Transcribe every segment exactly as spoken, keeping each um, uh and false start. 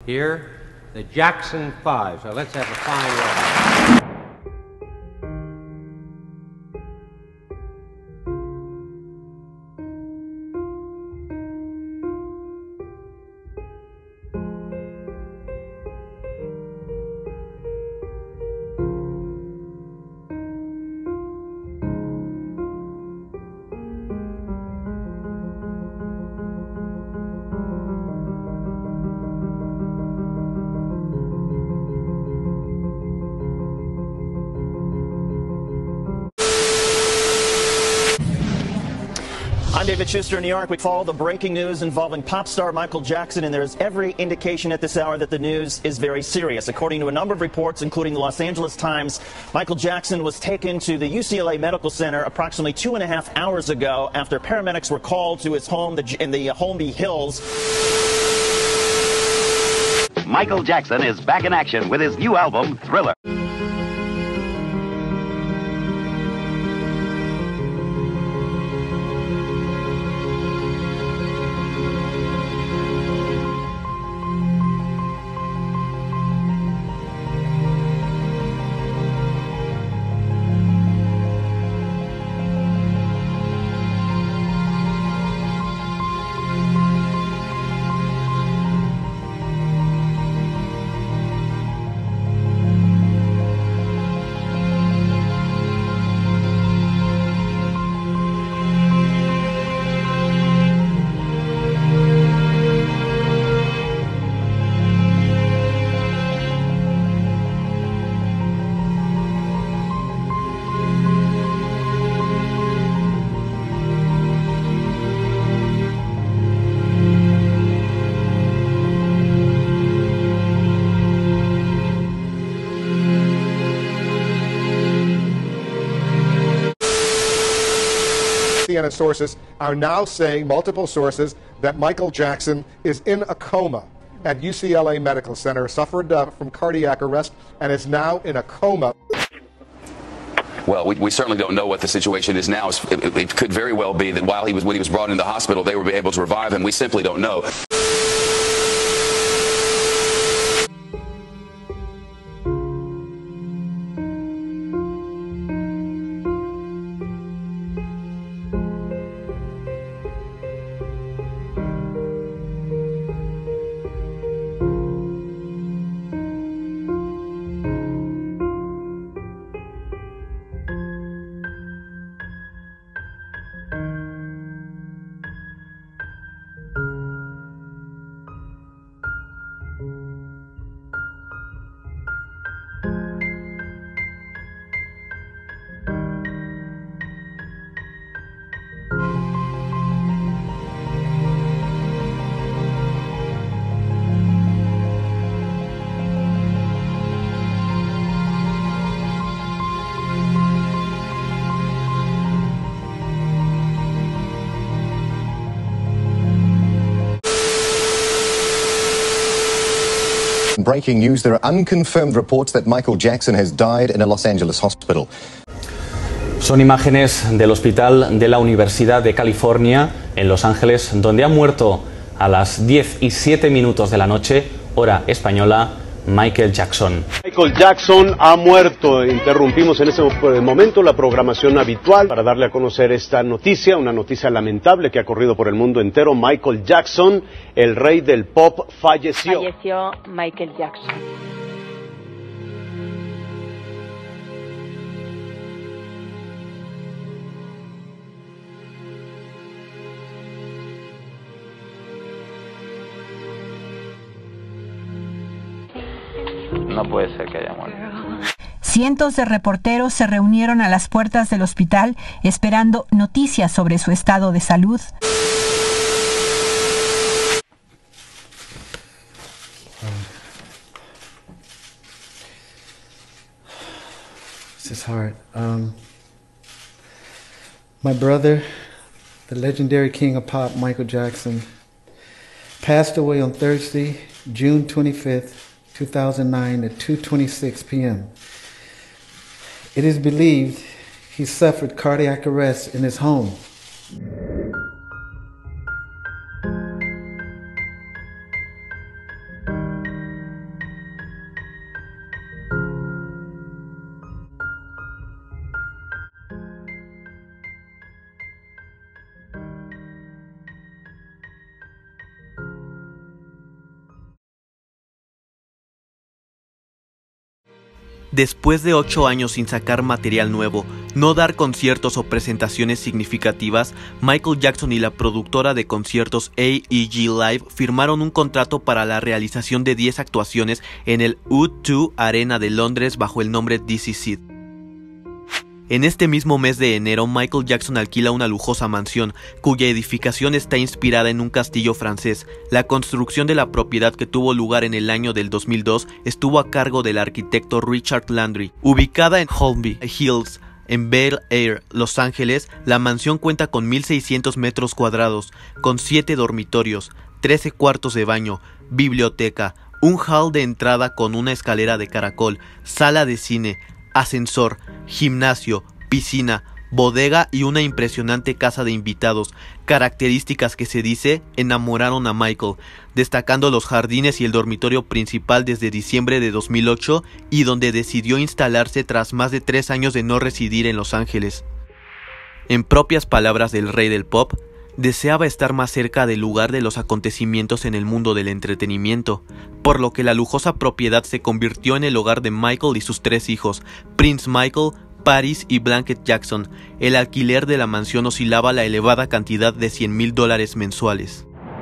here, the Jackson Five. So let's have a fine welcome. I'm David Schuster in New York. We follow the breaking news involving pop star Michael Jackson, and there's every indication at this hour that the news is very serious. According to a number of reports, including the Los Angeles Times, Michael Jackson was taken to the U C L A Medical Center approximately two and a half hours ago after paramedics were called to his home in the Holmby Hills. Michael Jackson is back in action with his new album, Thriller. C N N sources are now saying, multiple sources, that Michael Jackson is in a coma at U C L A Medical Center, suffered uh, from cardiac arrest, and is now in a coma. Well, we, we certainly don't know what the situation is now. It, it could very well be that while he was when he was brought into the hospital, they were able to revive him. We simply don't know. Breaking news, there are unconfirmed reports that Michael Jackson has died in a Los Angeles hospital. Son imágenes del hospital de la Universidad de California en Los Ángeles, donde ha muerto a las diez y siete minutos de la noche, hora española, Michael Jackson. Michael Jackson ha muerto. Interrumpimos en ese momento la programación habitual para darle a conocer esta noticia, una noticia lamentable que ha corrido por el mundo entero. Michael Jackson, el rey del pop, falleció. Falleció Michael Jackson. No puede ser que haya muerto. Cientos de reporteros se reunieron a las puertas del hospital esperando noticias sobre su estado de salud. This is hard. Um, my brother, the legendary king of pop, Michael Jackson, passed away on Thursday, June twenty-fifth, two thousand nine at two twenty-six p m It is believed he suffered cardiac arrest in his home. Después de ocho años sin sacar material nuevo, no dar conciertos o presentaciones significativas, Michael Jackson y la productora de conciertos A E G Live firmaron un contrato para la realización de diez actuaciones en el U dos Arena de Londres bajo el nombre This Is It. En este mismo mes de enero, Michael Jackson alquila una lujosa mansión, cuya edificación está inspirada en un castillo francés. La construcción de la propiedad, que tuvo lugar en el año del dos mil dos, estuvo a cargo del arquitecto Richard Landry. Ubicada en Holmby Hills, en Bel Air, Los Ángeles, la mansión cuenta con mil seiscientos metros cuadrados, con siete dormitorios, trece cuartos de baño, biblioteca, un hall de entrada con una escalera de caracol, sala de cine, ascensor, gimnasio, piscina, bodega y una impresionante casa de invitados, características que, se dice, enamoraron a Michael, destacando los jardines y el dormitorio principal desde diciembre de dos mil ocho, y donde decidió instalarse tras más de tres años de no residir en Los Ángeles. En propias palabras del rey del pop, deseaba estar más cerca del lugar de los acontecimientos en el mundo del entretenimiento, por lo que la lujosa propiedad se convirtió en el hogar de Michael y sus tres hijos, Prince Michael, Paris y Blanket Jackson. El alquiler de la mansión oscilaba la elevada cantidad de cien mil dólares mensuales.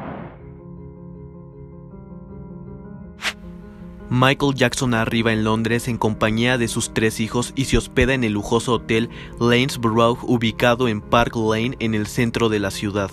Michael Jackson arriba en Londres en compañía de sus tres hijos y se hospeda en el lujoso hotel Lanesborough, ubicado en Park Lane, en el centro de la ciudad.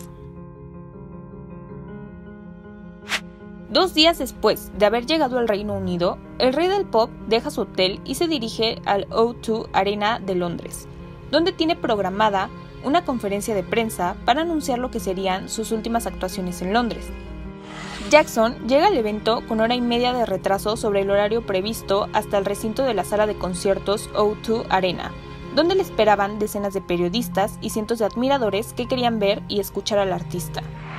Dos días después de haber llegado al Reino Unido, el rey del pop deja su hotel y se dirige al O dos Arena de Londres, donde tiene programada una conferencia de prensa para anunciar lo que serían sus últimas actuaciones en Londres. Jackson llega al evento con hora y media de retraso sobre el horario previsto hasta el recinto de la sala de conciertos O dos Arena, donde le esperaban decenas de periodistas y cientos de admiradores que querían ver y escuchar al artista.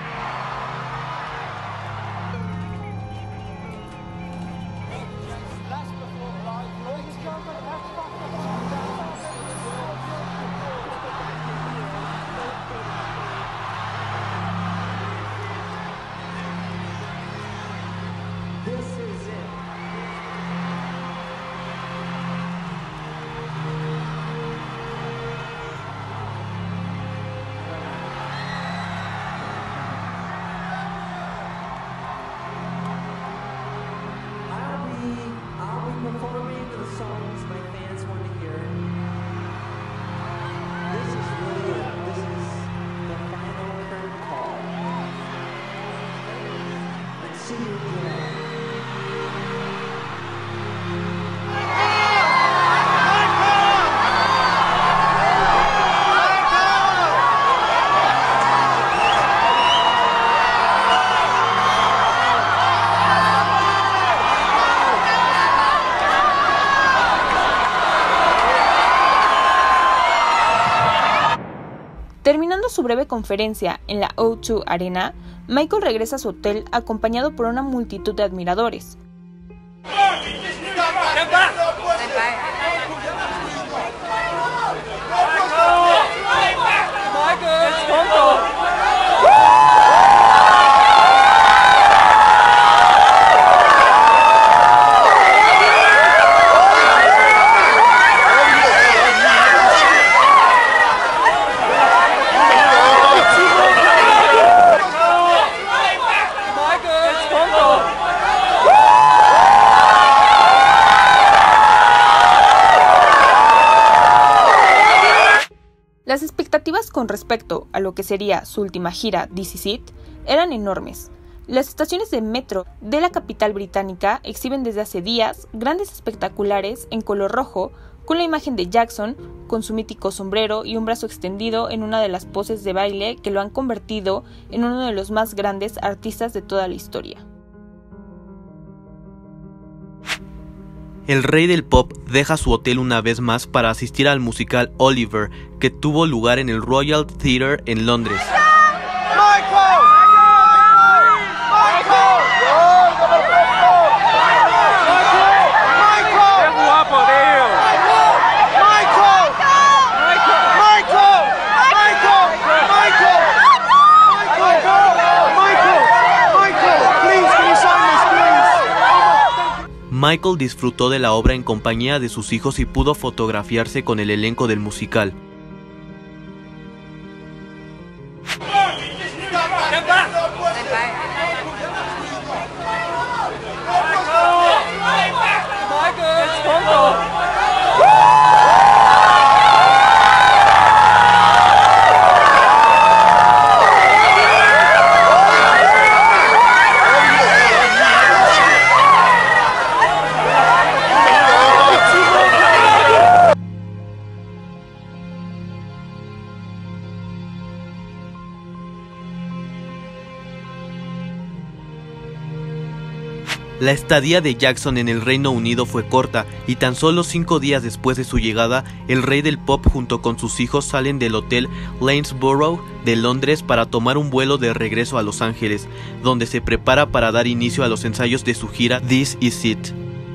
Terminando su breve conferencia en la O dos Arena, Michael regresa a su hotel acompañado por una multitud de admiradores. Las expectativas con respecto a lo que sería su última gira This Is It eran enormes. Las estaciones de metro de la capital británica exhiben desde hace días grandes espectaculares en color rojo con la imagen de Jackson con su mítico sombrero y un brazo extendido en una de las poses de baile que lo han convertido en uno de los más grandes artistas de toda la historia. El rey del pop deja su hotel una vez más para asistir al musical Oliver, que tuvo lugar en el Royal Theatre en Londres. Michael disfrutó de la obra en compañía de sus hijos y pudo fotografiarse con el elenco del musical. La estadía de Jackson en el Reino Unido fue corta y tan solo cinco días después de su llegada, el rey del pop junto con sus hijos salen del hotel Lanesborough de Londres para tomar un vuelo de regreso a Los Ángeles, donde se prepara para dar inicio a los ensayos de su gira This Is It.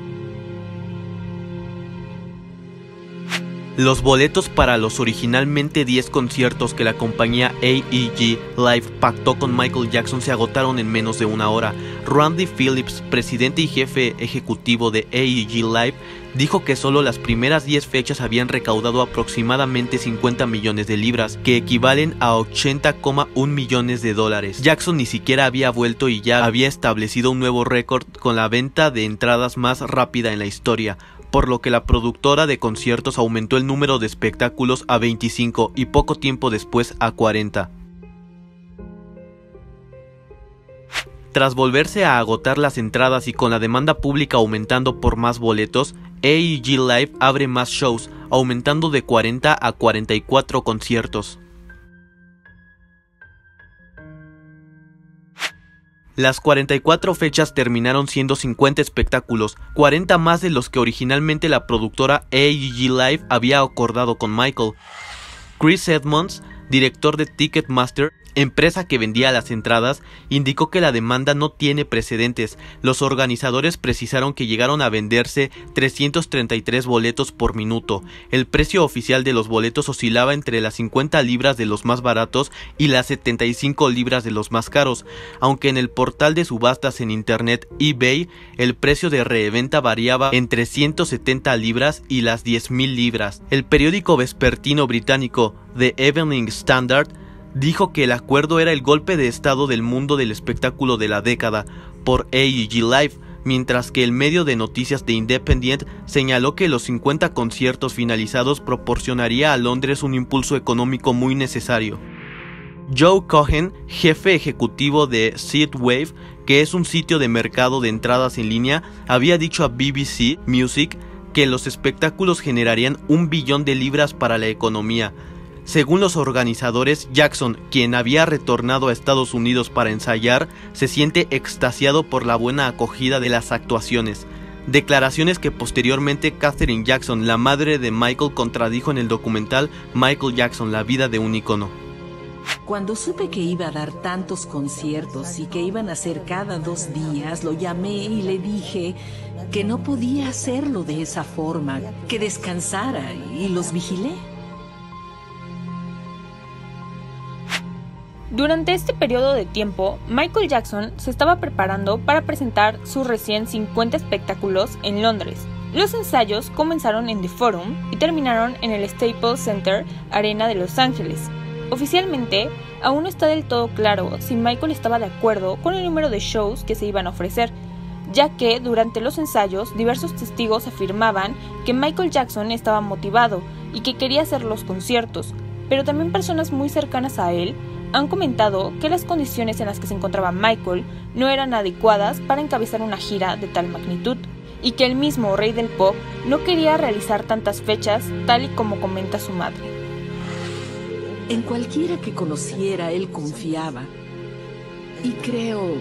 Los boletos para los originalmente diez conciertos que la compañía A E G Live pactó con Michael Jackson se agotaron en menos de una hora. Randy Phillips, presidente y jefe ejecutivo de A E G Live, dijo que solo las primeras diez fechas habían recaudado aproximadamente cincuenta millones de libras, que equivalen a ochenta coma uno millones de dólares. Jackson ni siquiera había vuelto y ya había establecido un nuevo récord con la venta de entradas más rápida en la historia, por lo que la productora de conciertos aumentó el número de espectáculos a veinticinco y poco tiempo después a cuarenta. Tras volverse a agotar las entradas y con la demanda pública aumentando por más boletos, A E G Live abre más shows, aumentando de cuarenta a cuarenta y cuatro conciertos. Las cuarenta y cuatro fechas terminaron siendo cincuenta espectáculos, cuarenta más de los que originalmente la productora A E G Live había acordado con Michael. Chris Edmonds, director de Ticketmaster, empresa que vendía las entradas, indicó que la demanda no tiene precedentes. Los organizadores precisaron que llegaron a venderse trescientos treinta y tres boletos por minuto. El precio oficial de los boletos oscilaba entre las cincuenta libras de los más baratos y las setenta y cinco libras de los más caros, aunque en el portal de subastas en internet eBay el precio de reventa variaba entre ciento setenta libras y las diez mil libras. El periódico vespertino británico The Evening Standard dijo que el acuerdo era el golpe de estado del mundo del espectáculo de la década por A E G Live, mientras que el medio de noticias The Independent señaló que los cincuenta conciertos finalizados proporcionaría a Londres un impulso económico muy necesario. Joe Cohen, jefe ejecutivo de Seatwave, que es un sitio de mercado de entradas en línea, había dicho a B B C Music que los espectáculos generarían un billón de libras para la economía. Según los organizadores, Jackson, quien había retornado a Estados Unidos para ensayar, se siente extasiado por la buena acogida de las actuaciones. Declaraciones que posteriormente Katherine Jackson, la madre de Michael, contradijo en el documental Michael Jackson, la vida de un ícono. Cuando supe que iba a dar tantos conciertos y que iban a ser cada dos días, lo llamé y le dije que no podía hacerlo de esa forma, que descansara, y los vigilé. Durante este periodo de tiempo, Michael Jackson se estaba preparando para presentar sus recién cincuenta espectáculos en Londres. Los ensayos comenzaron en The Forum y terminaron en el Staples Center Arena de Los Ángeles. Oficialmente, aún no está del todo claro si Michael estaba de acuerdo con el número de shows que se iban a ofrecer, ya que durante los ensayos diversos testigos afirmaban que Michael Jackson estaba motivado y que quería hacer los conciertos, pero también personas muy cercanas a él han comentado que las condiciones en las que se encontraba Michael no eran adecuadas para encabezar una gira de tal magnitud, y que el mismo rey del pop no quería realizar tantas fechas tal y como comenta su madre. En cualquiera que conociera, él confiaba, y creo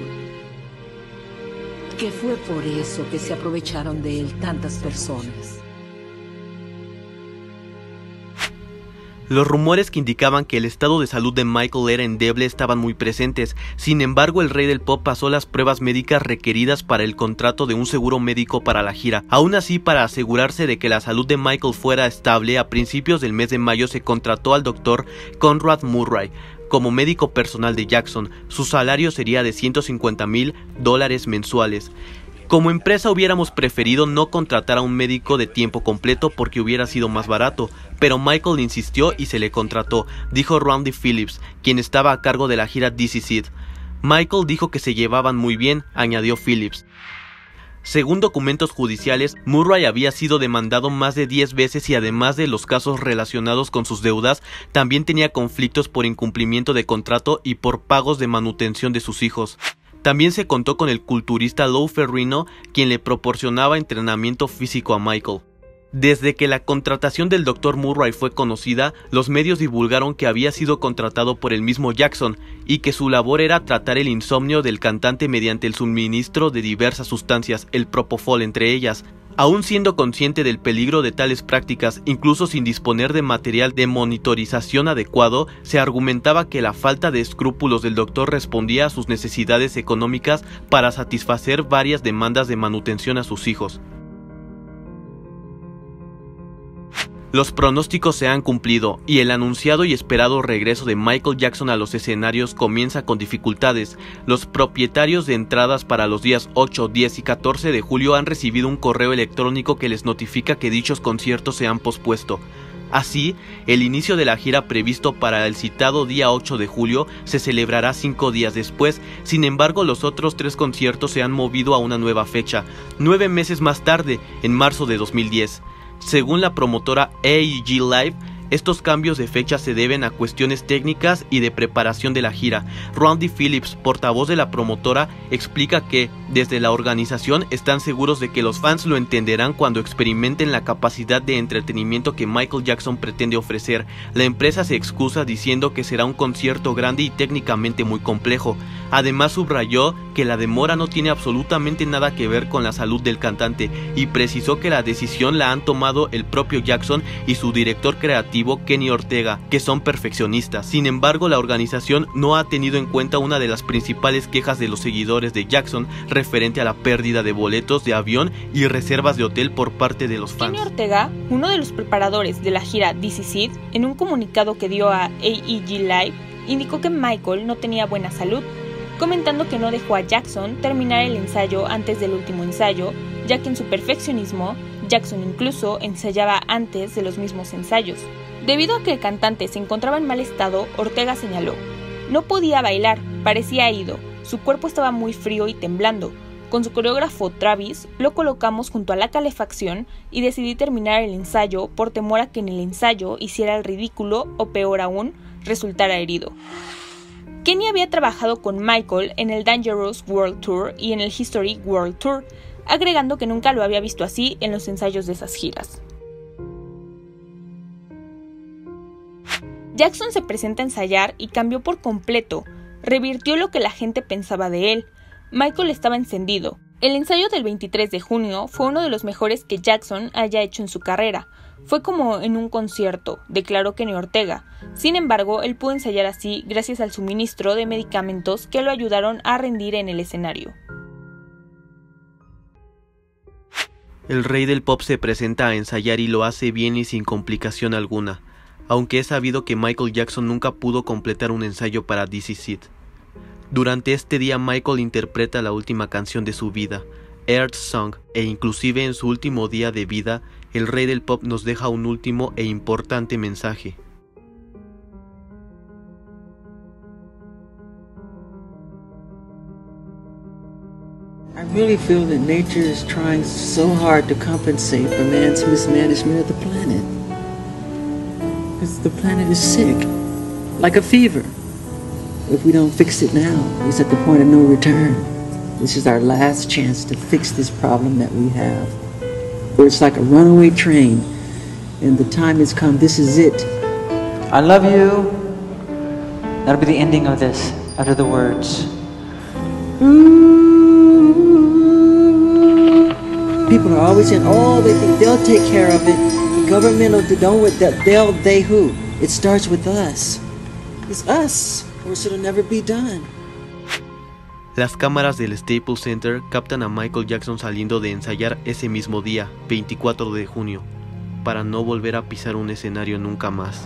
que fue por eso que se aprovecharon de él tantas personas. Los rumores que indicaban que el estado de salud de Michael era endeble estaban muy presentes. Sin embargo, el rey del pop pasó las pruebas médicas requeridas para el contrato de un seguro médico para la gira. Aún así, para asegurarse de que la salud de Michael fuera estable, a principios del mes de mayo se contrató al doctor Conrad Murray como médico personal de Jackson. Su salario sería de ciento cincuenta mil dólares mensuales. Como empresa hubiéramos preferido no contratar a un médico de tiempo completo porque hubiera sido más barato, pero Michael insistió y se le contrató, dijo Randy Phillips, quien estaba a cargo de la gira This Is It. Michael dijo que se llevaban muy bien, añadió Phillips. Según documentos judiciales, Murray había sido demandado más de diez veces y además de los casos relacionados con sus deudas, también tenía conflictos por incumplimiento de contrato y por pagos de manutención de sus hijos. También se contó con el culturista Lou Ferrigno, quien le proporcionaba entrenamiento físico a Michael. Desde que la contratación del doctor Murray fue conocida, los medios divulgaron que había sido contratado por el mismo Jackson y que su labor era tratar el insomnio del cantante mediante el suministro de diversas sustancias, el propofol entre ellas. Aún siendo consciente del peligro de tales prácticas, incluso sin disponer de material de monitorización adecuado, se argumentaba que la falta de escrúpulos del doctor respondía a sus necesidades económicas para satisfacer varias demandas de manutención a sus hijos. Los pronósticos se han cumplido y el anunciado y esperado regreso de Michael Jackson a los escenarios comienza con dificultades. Los propietarios de entradas para los días ocho, diez y catorce de julio han recibido un correo electrónico que les notifica que dichos conciertos se han pospuesto. Así, el inicio de la gira previsto para el citado día ocho de julio se celebrará cinco días después. Sin embargo, los otros tres conciertos se han movido a una nueva fecha, nueve meses más tarde, en marzo de dos mil diez. Según la promotora A E G Live, estos cambios de fecha se deben a cuestiones técnicas y de preparación de la gira. Randy Phillips, portavoz de la promotora, explica que, desde la organización, están seguros de que los fans lo entenderán cuando experimenten la capacidad de entretenimiento que Michael Jackson pretende ofrecer. La empresa se excusa diciendo que será un concierto grande y técnicamente muy complejo. Además subrayó que la demora no tiene absolutamente nada que ver con la salud del cantante y precisó que la decisión la han tomado el propio Jackson y su director creativo Kenny Ortega, que son perfeccionistas. Sin embargo, la organización no ha tenido en cuenta una de las principales quejas de los seguidores de Jackson referente a la pérdida de boletos de avión y reservas de hotel por parte de los fans. Kenny Ortega, uno de los preparadores de la gira This Is It, en un comunicado que dio a A E G Live, indicó que Michael no tenía buena salud, comentando que no dejó a Jackson terminar el ensayo antes del último ensayo, ya que en su perfeccionismo, Jackson incluso ensayaba antes de los mismos ensayos. Debido a que el cantante se encontraba en mal estado, Ortega señaló: no podía bailar, parecía ido, su cuerpo estaba muy frío y temblando. Con su coreógrafo Travis, lo colocamos junto a la calefacción y decidí terminar el ensayo por temor a que en el ensayo hiciera el ridículo o peor aún, resultara herido. Kenny había trabajado con Michael en el Dangerous World Tour y en el History World Tour, agregando que nunca lo había visto así en los ensayos de esas giras. Jackson se presenta a ensayar y cambió por completo, revirtió lo que la gente pensaba de él. Michael estaba encendido. El ensayo del veintitrés de junio fue uno de los mejores que Jackson haya hecho en su carrera. Fue como en un concierto, declaró Kenny Ortega. Sin embargo, él pudo ensayar así gracias al suministro de medicamentos que lo ayudaron a rendir en el escenario. El rey del pop se presenta a ensayar y lo hace bien y sin complicación alguna, aunque es sabido que Michael Jackson nunca pudo completar un ensayo para This Is It. Durante este día Michael interpreta la última canción de su vida, Earth Song, e inclusive en su último día de vida, el rey del pop nos deja un último e importante mensaje. I really feel that nature is trying so hard to compensate for man's mismanagement of the planet. Because the planet is sick, like a fever. If we don't fix it now, it's at the point of no return. This is our last chance to fix this problem that we have. Where it's like a runaway train, and the time has come, this is it. I love you. That'll be the ending of this, utter the words. People are always saying, oh, they think they'll take care of it. The government will, don't, they'll, they who? It starts with us. It's us, or it'll never be done. Las cámaras del Staples Center captan a Michael Jackson saliendo de ensayar ese mismo día, veinticuatro de junio, para no volver a pisar un escenario nunca más.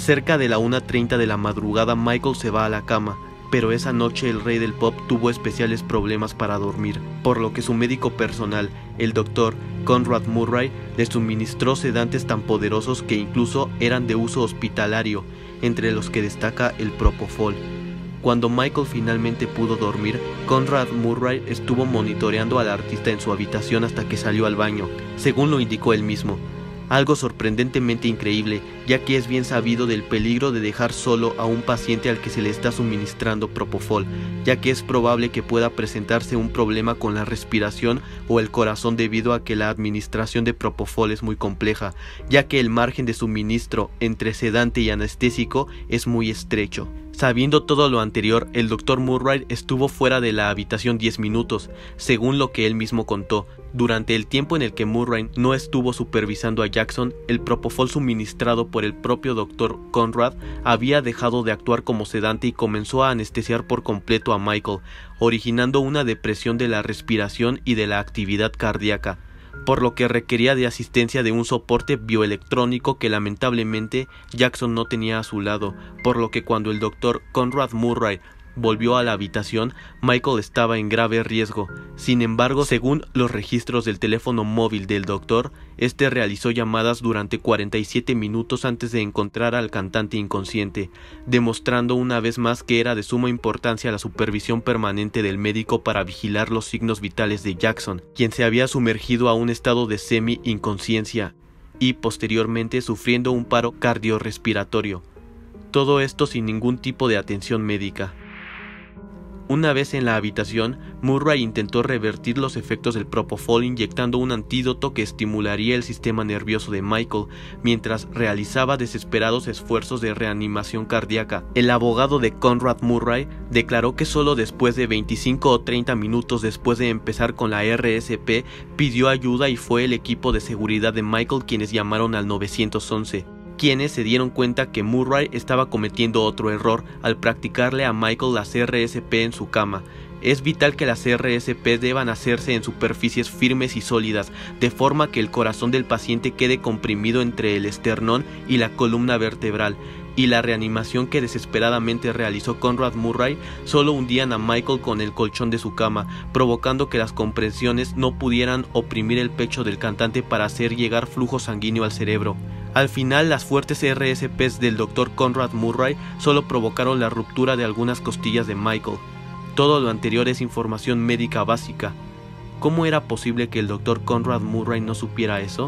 Cerca de la una treinta de la madrugada, Michael se va a la cama, pero esa noche el rey del pop tuvo especiales problemas para dormir, por lo que su médico personal, el doctor Conrad Murray, le suministró sedantes tan poderosos que incluso eran de uso hospitalario, entre los que destaca el Propofol. Cuando Michael finalmente pudo dormir, Conrad Murray estuvo monitoreando al artista en su habitación hasta que salió al baño, según lo indicó él mismo. Algo sorprendentemente increíble, ya que es bien sabido del peligro de dejar solo a un paciente al que se le está suministrando Propofol, ya que es probable que pueda presentarse un problema con la respiración o el corazón debido a que la administración de Propofol es muy compleja, ya que el margen de suministro entre sedante y anestésico es muy estrecho. Sabiendo todo lo anterior, el doctor Murray estuvo fuera de la habitación diez minutos, según lo que él mismo contó. Durante el tiempo en el que Murray no estuvo supervisando a Jackson, el Propofol suministrado por el propio doctor Conrad había dejado de actuar como sedante y comenzó a anestesiar por completo a Michael, originando una depresión de la respiración y de la actividad cardíaca, por lo que requería de asistencia de un soporte bioelectrónico que lamentablemente Jackson no tenía a su lado, por lo que cuando el doctor Conrad Murray volvió a la habitación, Michael estaba en grave riesgo. Sin embargo, según los registros del teléfono móvil del doctor, este realizó llamadas durante cuarenta y siete minutos antes de encontrar al cantante inconsciente, demostrando una vez más que era de suma importancia la supervisión permanente del médico para vigilar los signos vitales de Jackson, quien se había sumergido a un estado de semi-inconsciencia y posteriormente sufriendo un paro cardiorrespiratorio. Todo esto sin ningún tipo de atención médica. Una vez en la habitación, Murray intentó revertir los efectos del Propofol inyectando un antídoto que estimularía el sistema nervioso de Michael, mientras realizaba desesperados esfuerzos de reanimación cardíaca. El abogado de Conrad Murray declaró que solo después de veinticinco o treinta minutos después de empezar con la R S P, pidió ayuda y fue el equipo de seguridad de Michael quienes llamaron al nueve once. Quienes se dieron cuenta que Murray estaba cometiendo otro error al practicarle a Michael las R S P en su cama. Es vital que las R S P deban hacerse en superficies firmes y sólidas, de forma que el corazón del paciente quede comprimido entre el esternón y la columna vertebral, y la reanimación que desesperadamente realizó Conrad Murray solo hundían a Michael con el colchón de su cama, provocando que las compresiones no pudieran oprimir el pecho del cantante para hacer llegar flujo sanguíneo al cerebro. Al final, las fuertes R S Ps del doctor Conrad Murray solo provocaron la ruptura de algunas costillas de Michael. Todo lo anterior es información médica básica. ¿Cómo era posible que el doctor Conrad Murray no supiera eso?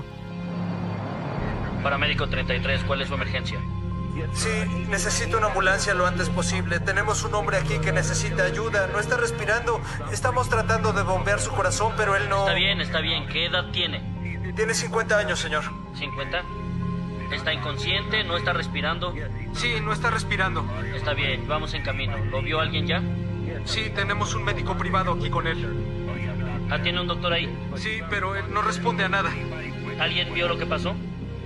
Paramédico treinta y tres, ¿cuál es su emergencia? Sí, necesito una ambulancia lo antes posible. Tenemos un hombre aquí que necesita ayuda. No está respirando. Estamos tratando de bombear su corazón, pero él no... Está bien, está bien. ¿Qué edad tiene? Tiene cincuenta años, señor. ¿cincuenta? ¿Está inconsciente? ¿No está respirando? Sí, no está respirando. Está bien, vamos en camino. ¿Lo vio alguien ya? Sí, tenemos un médico privado aquí con él. Ah, ¿tiene un doctor ahí? Sí, pero él no responde a nada. ¿Alguien vio lo que pasó?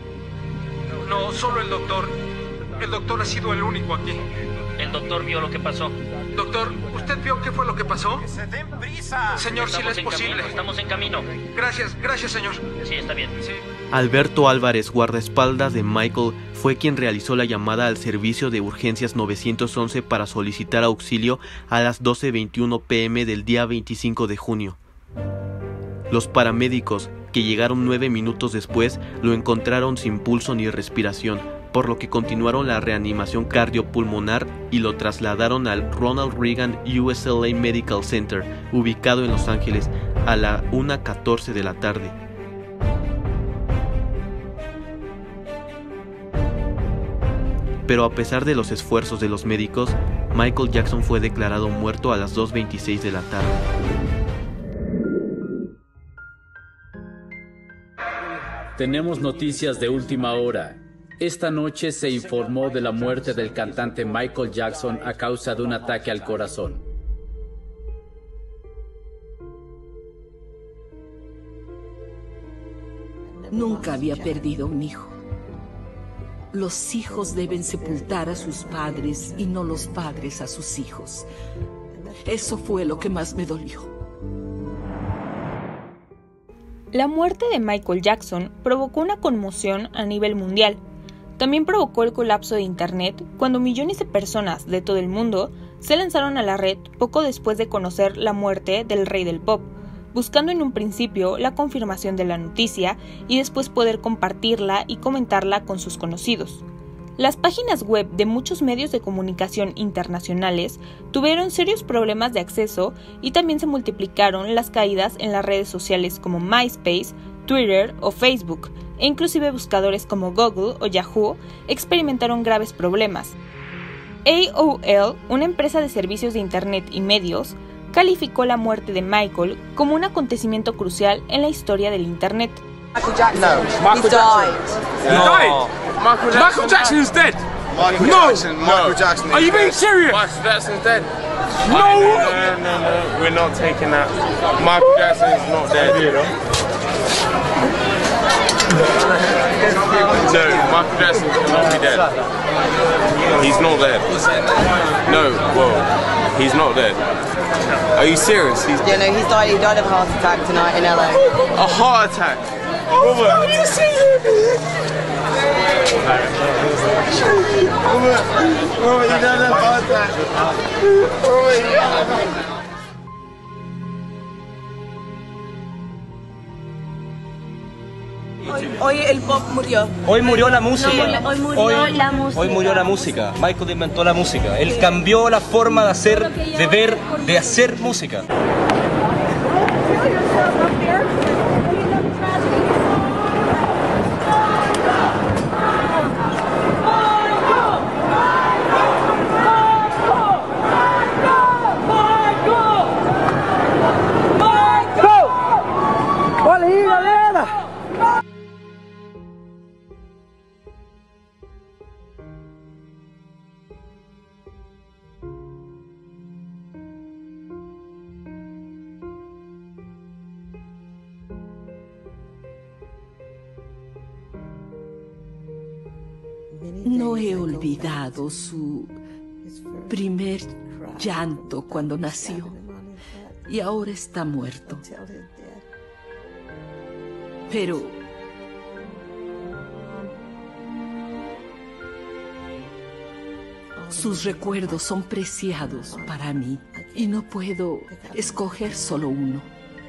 No, solo el doctor. El doctor ha sido el único aquí. ¿El doctor vio lo que pasó? Doctor, ¿usted vio qué fue lo que pasó? ¡Se den prisa! Señor, si le es posible. Camino, estamos en camino. Gracias, gracias, señor. Sí, está bien. Sí. Alberto Álvarez, guardaespaldas de Michael, fue quien realizó la llamada al servicio de urgencias nueve once para solicitar auxilio a las doce veintiuno pm del día veinticinco de junio. Los paramédicos, que llegaron nueve minutos después, lo encontraron sin pulso ni respiración, por lo que continuaron la reanimación cardiopulmonar y lo trasladaron al Ronald Reagan U S L A Medical Center, ubicado en Los Ángeles, a la una catorce de la tarde. Pero a pesar de los esfuerzos de los médicos, Michael Jackson fue declarado muerto a las dos veintiséis de la tarde. Tenemos noticias de última hora. Esta noche se informó de la muerte del cantante Michael Jackson a causa de un ataque al corazón. Nunca había perdido un hijo. Los hijos deben sepultar a sus padres y no los padres a sus hijos. Eso fue lo que más me dolió. La muerte de Michael Jackson provocó una conmoción a nivel mundial. también provocó el colapso de Internet cuando millones de personas de todo el mundo se lanzaron a la red poco después de conocer la muerte del rey del pop, buscando en un principio la confirmación de la noticia y después poder compartirla y comentarla con sus conocidos. Las páginas web de muchos medios de comunicación internacionales tuvieron serios problemas de acceso y también se multiplicaron las caídas en las redes sociales como MySpace, Twitter o Facebook, e inclusive buscadores como Google o Yahoo experimentaron graves problemas. A O L, una empresa de servicios de Internet y medios, calificó la muerte de Michael como un acontecimiento crucial en la historia del Internet. Michael Jackson. No. Michael he Jackson. He no. died. Michael Jackson. Michael Jackson is dead. Michael no. Jackson. Michael no. Jackson. Are you being serious? Michael Jackson's dead. No. No, no, no, no. We're not taking that. Michael Jackson is not dead. No, Michael Jackson cannot be dead. He's not dead. No, well, he's not dead. Are you serious? He's yeah, no, he's died. He died of a heart attack tonight in L A. A heart attack. Oh, Robert. You see him? Robert, Robert, you died of a heart attack. Robert, you died of a heart attack. Hoy el pop murió. Hoy murió la música. No, hoy murió hoy, la música. Hoy murió la música. Michael inventó la música. Él cambió la forma de hacer, de ver, de hacer música. No he olvidado su primer llanto cuando nació y ahora está muerto. Pero sus recuerdos son preciados para mí y no puedo escoger solo uno.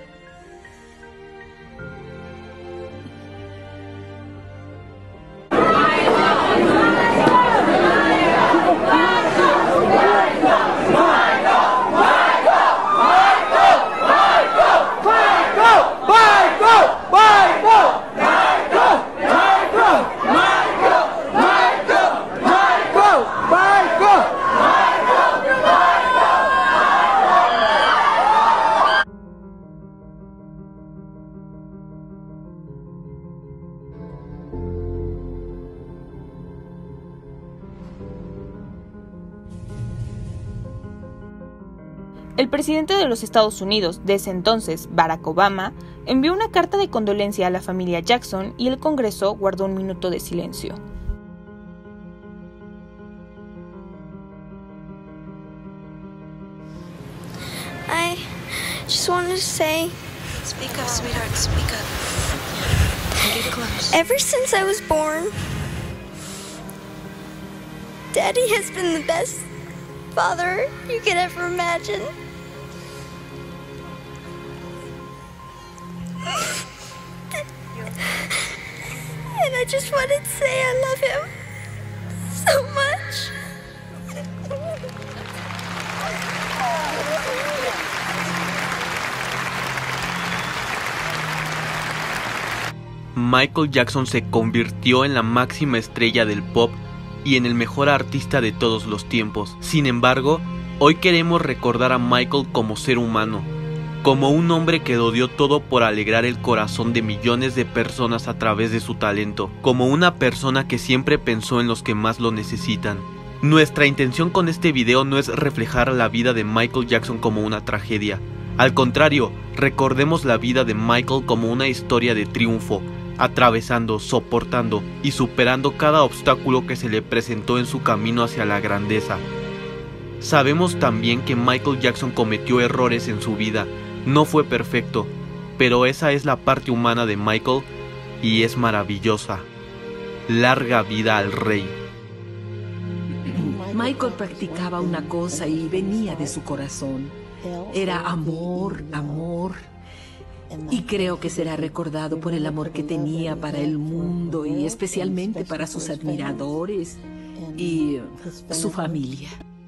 El presidente de los Estados Unidos, de ese entonces, Barack Obama, envió una carta de condolencia a la familia Jackson y el Congreso guardó un minuto de silencio. I just wanted to say... Speak up, sweetheart, speak up. Get close. Ever since I was born, Daddy has been the best father you could ever imagine. And I just wanted to say I love him so much. Michael Jackson se convirtió en la máxima estrella del pop y en el mejor artista de todos los tiempos. Sin embargo, hoy queremos recordar a Michael como ser humano, como un hombre que lo dio todo por alegrar el corazón de millones de personas a través de su talento, como una persona que siempre pensó en los que más lo necesitan. Nuestra intención con este video no es reflejar la vida de Michael Jackson como una tragedia. Al contrario, recordemos la vida de Michael como una historia de triunfo, atravesando, soportando y superando cada obstáculo que se le presentó en su camino hacia la grandeza. Sabemos también que Michael Jackson cometió errores en su vida, no fue perfecto, pero esa es la parte humana de Michael y es maravillosa. larga vida al rey. Michael practicaba una cosa y venía de su corazón. Era amor, amor. Y creo que será recordado por el amor que tenía para el mundo y especialmente para sus admiradores y su familia.